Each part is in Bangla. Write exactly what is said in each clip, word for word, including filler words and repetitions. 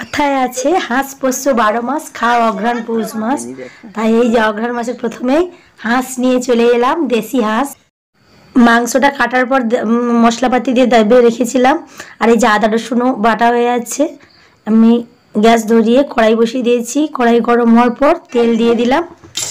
কথায় আছে হাঁস পোষ্য বারো মাস খাও অঘ্রাণ পৌষ মাস। তাই এই যে অঘ্রাণ মাসের প্রথমেই হাঁস নিয়ে চলে এলাম, দেশি হাঁস। মাংসটা কাটার পর মশলাপাতি দিয়ে দাবে রেখেছিলাম। আর এই যে আদা রসুনও বাটা হয়ে আছে। আমি গ্যাস ধরিয়ে কড়াই বসিয়ে দিয়েছি। কড়াই গরম হওয়ার পর তেল দিয়ে দিলাম।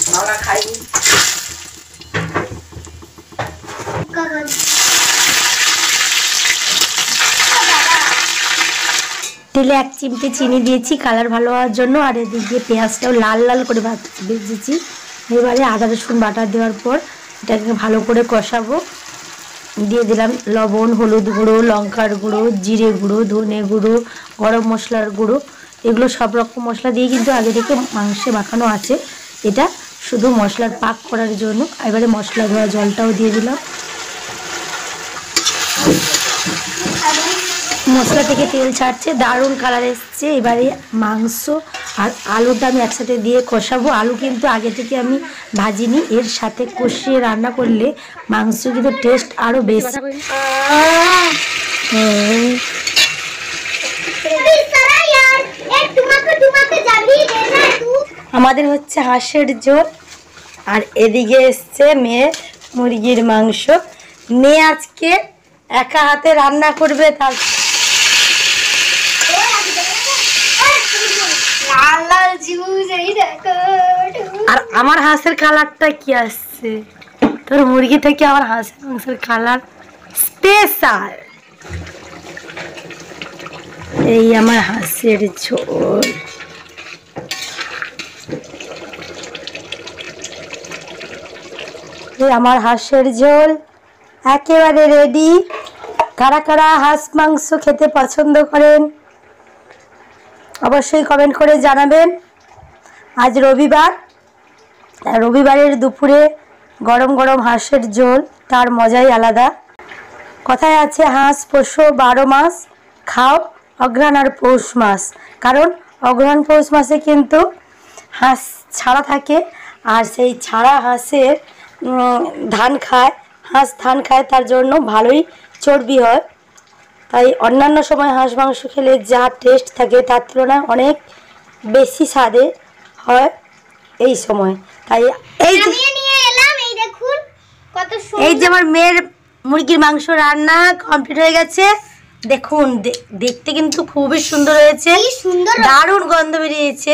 তেলে এক চিমটে চিনি দিয়েছি কালার ভালো হওয়ার জন্য। আর এদিকে পেঁয়াজটাও লাল লাল করে ভেজেছি। এবারে আদা রসুন বাটা দেওয়ার পর এটাকে ভালো করে কষাবো। দিয়ে দিলাম লবণ, হলুদ গুঁড়ো, লঙ্কার গুঁড়ো, জিরে গুঁড়ো, ধনে গুঁড়ো, গরম মশলার গুঁড়ো। এগুলো সব রকম মশলা দিয়ে কিন্তু আগে থেকে মাংসে মাখানো আছে। এটা শুধু মশলার পাক করার জন্য। এবারে মশলা ধোয়া জলটাও দিয়ে দিলাম। মশলা থেকে তেল ছাড়ছে, দারুণ কালার এসছে। এবারে মাংস আর আলুটা আমি একসাথে দিয়ে কষাবো। আলু কিন্তু আগে থেকে আমি ভাজিনি, এর সাথে কষিয়ে রান্না করলে মাংস কিন্তু টেস্ট আরও বেশি। আমাদের হচ্ছে হাঁসের ঝোল। আর এদিকে এসছে মেয়ে মুরগির মাংস। মেয়ে আজকে একা হাতে রান্না করবে। তার আর আমার হাঁসের কালারটা কি আসছে, তোর মুরগি থেকে আমার হাঁসের মাংসের কালার স্পেশাল। এই আমার হাঁসের ঝোল। এই আমার হাঁসের ঝোল একেবারে রেডি। কারা কারা হাঁস মাংস খেতে পছন্দ করেন অবশ্যই কমেন্ট করে জানাবেন। আজ রবিবার, রবিবারের দুপুরে গরম গরম হাঁসের ঝোল, তার মজাই আলাদা। কথায় আছে হাঁস পোষ বারো মাস খাও অঘ্রাণ আর পৌষ মাস। কারণ অঘ্রাণ পৌষ মাসে কিন্তু হাঁস ছাড়া থাকে। আর সেই ছাড়া হাঁসের ধান খায়, হাঁস ধান খায়, তার জন্য ভালোই চর্বি হয়। তাই অন্যান্য সময় হাঁস মাংস খেলে যা টেস্ট থাকে তার তুলনায় অনেক বেশি স্বাদে হয় এই সময়। তাই এই এই যে আমার মেয়ের মুরগির মাংস রান্না কমপ্লিট হয়ে গেছে। দেখুন দেখতে কিন্তু খুবই সুন্দর হয়েছে, দারুণ গন্ধ বেরিয়েছে।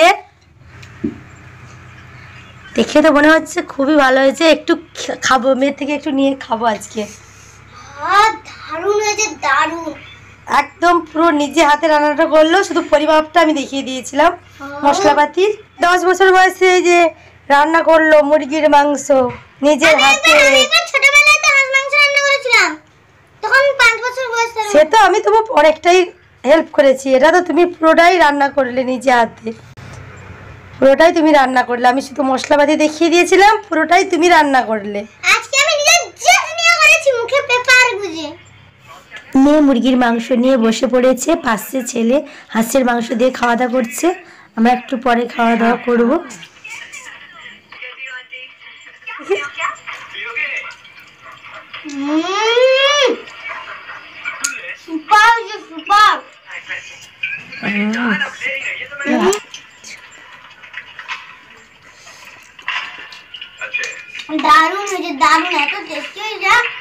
দেখে তো মনে হচ্ছে খুবই ভালো হয়েছে। একটু খাবো, মেয়ের থেকে একটু নিয়ে খাবো আজকে। দারুণ হয়েছে, দারুণ একদম। পুরো নিজে হাতে রান্নাটা করলো, শুধু পরিমাপটা আমি দেখিয়ে দিয়েছিলাম মশলাপাতি। দশ বছর বয়সে যে রান্না করলো মুরগির মাংস নিজের হাতে। সে তো আমি তোমার অনেকটাই হেল্প করেছি, এটা তো তুমি পুরোটাই রান্না করলে নিজে হাতে। পুরোটাই তুমি রান্না করলে, আমি শুধু মশলাপাতি দেখিয়ে দিয়েছিলাম, পুরোটাই তুমি রান্না করলে। আজকে আমি নিজে যত্ন করেছি মুখে পেপার গুজে। মেয়ে মুরগির মাংস নিয়ে বসে পড়েছে, পাশে ছেলে হাঁসের মাংস দিয়ে খাওয়া দাওয়া করছে। আমরা একটু পরে খাওয়া দাওয়া করব। দারুণ হয়েছে, দারুণ, এত টেস্টি হয়েছে।